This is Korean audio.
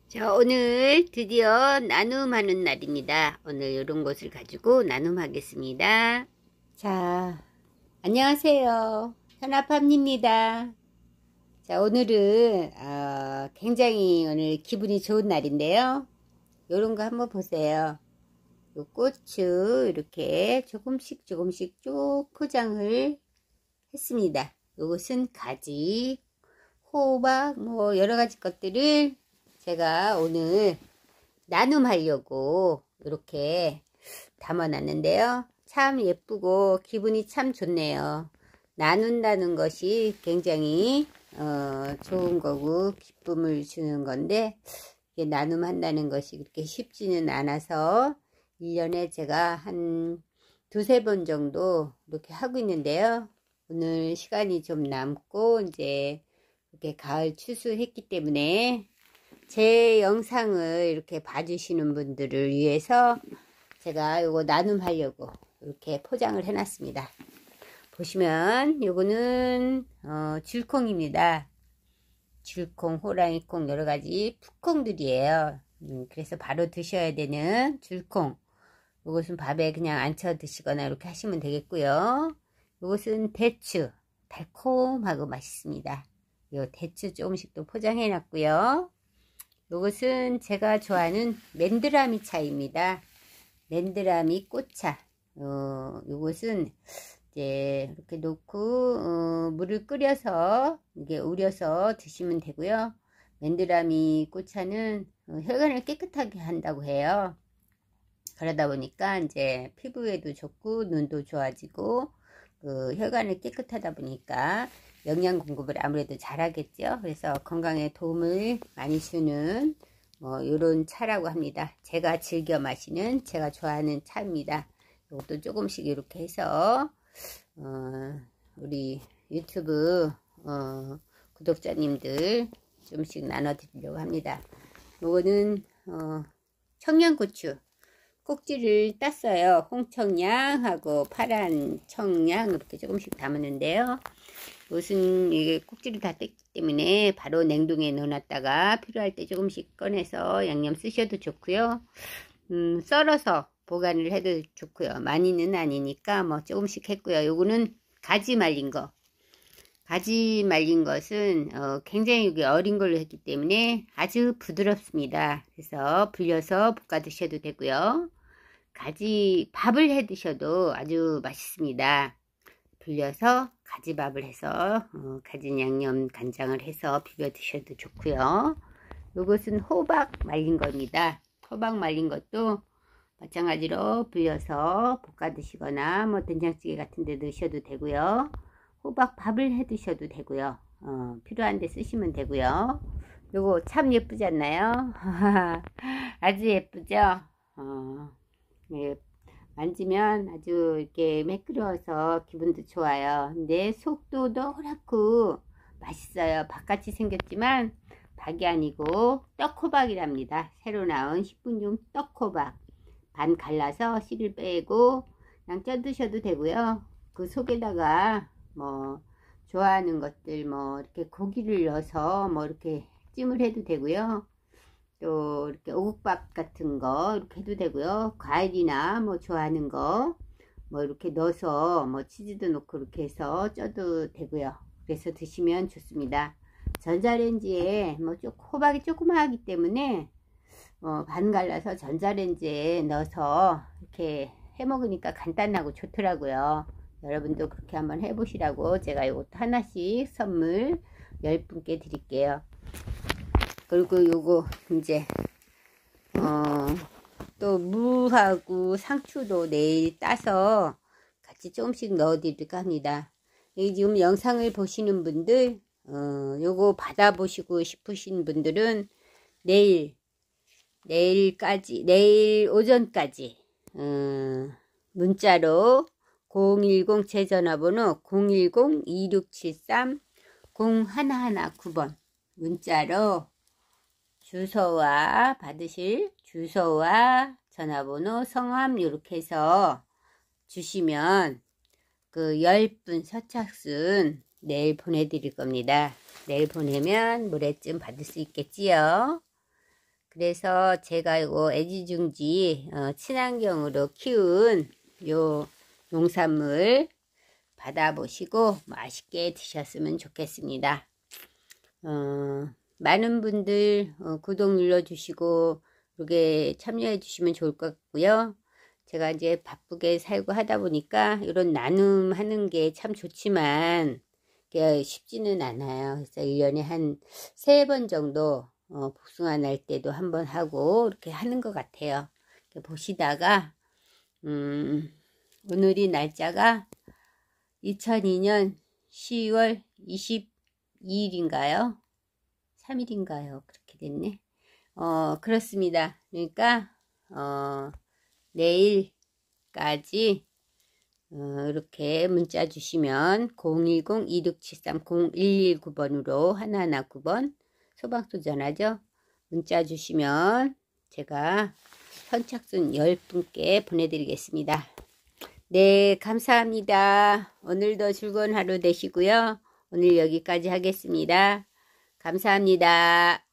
자, 오늘 드디어 나눔하는 날입니다. 오늘 이런 것을 가지고 나눔하겠습니다. 자, 안녕하세요. 현아팜입니다. 자, 오늘은 굉장히 오늘 기분이 좋은 날인데요. 이런 거 한번 보세요. 요 고추 이렇게 조금씩 쭉 포장을 했습니다. 요것은 가지, 호박 뭐 여러 가지 것들을 제가 오늘 나눔하려고 이렇게 담아놨는데요. 참 예쁘고 기분이 참 좋네요. 나눈다는 것이 굉장히 좋은 거고 기쁨을 주는 건데, 이게 나눔한다는 것이 그렇게 쉽지는 않아서 1년에 제가 한 두세 번 정도 이렇게 하고 있는데요. 오늘 시간이 좀 남고 이제 이렇게 가을 추수했기 때문에 제 영상을 이렇게 봐주시는 분들을 위해서 제가 요거 나눔하려고 이렇게 포장을 해놨습니다. 보시면 요거는 줄콩입니다. 줄콩, 호랑이콩 여러가지 풋콩들이에요. 그래서 바로 드셔야 되는 줄콩. 요것은 밥에 그냥 안쳐 드시거나 이렇게 하시면 되겠고요. 요것은 대추, 달콤하고 맛있습니다. 요 대추 조금씩 또 포장해 놨고요. 요것은 제가 좋아하는 맨드라미 차입니다. 맨드라미 꽃차. 요것은 이제 이렇게 놓고 물을 끓여서 이게 우려서 드시면 되고요. 맨드라미 꽃차는 혈관을 깨끗하게 한다고 해요. 그러다 보니까 이제 피부에도 좋고 눈도 좋아지고 혈관을 깨끗하다 보니까 영양 공급을 아무래도 잘하겠죠. 그래서 건강에 도움을 많이 주는 요런 차라고 합니다. 제가 즐겨 마시는, 제가 좋아하는 차입니다. 이것도 조금씩 이렇게 해서 우리 유튜브 구독자님들 좀씩 나눠 드리려고 합니다. 요거는 청양고추 꼭지를 땄어요. 홍청양하고 파란 청양 이렇게 조금씩 담았는데요. 이것은 이게 꼭지를 다 뗐기 때문에 바로 냉동에 넣어놨다가 필요할 때 조금씩 꺼내서 양념 쓰셔도 좋고요. 썰어서 보관을 해도 좋고요. 많이는 아니니까 뭐 조금씩 했고요. 요거는 가지 말린 거. 가지 말린 것은 굉장히 이게 어린 걸로 했기 때문에 아주 부드럽습니다. 그래서 불려서 볶아 드셔도 되고요. 가지 밥을 해 드셔도 아주 맛있습니다. 불려서 가지밥을 해서 가지 양념 간장을 해서 비벼 드셔도 좋고요. 이것은 호박 말린 겁니다. 호박 말린 것도 마찬가지로 불려서 볶아 드시거나 뭐 된장찌개 같은 데 넣으셔도 되고요. 호박 밥을 해 드셔도 되고요. 필요한 데 쓰시면 되고요. 요거 참 예쁘지 않나요? 아주 예쁘죠? 예, 만지면 아주 이렇게 매끄러워서 기분도 좋아요. 근데 속도 노랗고 맛있어요. 박같이 생겼지만 박이 아니고 떡호박이랍니다. 새로 나온 식품용 떡호박. 반 갈라서 씨를 빼고 그냥 쪄 드셔도 되고요. 그 속에다가 뭐 좋아하는 것들 뭐 이렇게 고기를 넣어서 뭐 이렇게 찜을 해도 되고요. 또 이렇게 오곡밥 같은 거 이렇게 해도 되고요. 과일이나 뭐 좋아하는 거 뭐 이렇게 넣어서 뭐 치즈도 넣고 이렇게 해서 쪄도 되고요. 그래서 드시면 좋습니다. 전자레인지에 뭐 호박이 조그마하기 때문에 반 갈라서 전자레인지에 넣어서 이렇게 해 먹으니까 간단하고 좋더라고요. 여러분도 그렇게 한번 해보시라고 제가 이것도 하나씩 선물 10분께 드릴게요. 그리고 요거 이제 또 무하고 상추도 내일 따서 같이 조금씩 넣어 드릴까 합니다. 지금 영상을 보시는 분들 요거 받아보시고 싶으신 분들은 내일 오전까지 문자로 010 제 전화번호 010-2673-0119번 문자로 주소와 받으실 주소와 전화번호 성함 이렇게 해서 주시면 그 10분 선착순 내일 보내드릴 겁니다. 내일 보내면 모레쯤 받을 수 있겠지요. 그래서 제가 이거 애지중지 친환경으로 키운 요 농산물 받아보시고 맛있게 드셨으면 좋겠습니다. 많은 분들 구독 눌러주시고 이렇게 참여해 주시면 좋을 것 같고요. 제가 이제 바쁘게 살고 하다 보니까 이런 나눔하는 게 참 좋지만 쉽지는 않아요. 그래서 1년에 한 3번 정도 복숭아 날 때도 한번 하고 이렇게 하는 것 같아요. 보시다가 오늘이 날짜가 2002년 10월 22일인가요? 3일인가요? 그렇게 됐네. 그렇습니다. 그러니까 내일까지 이렇게 문자 주시면 010-2673-0119번으로 119번 소방서 전화죠. 문자 주시면 제가 선착순 10분께 보내드리겠습니다. 네, 감사합니다. 오늘도 즐거운 하루 되시고요. 오늘 여기까지 하겠습니다. 감사합니다.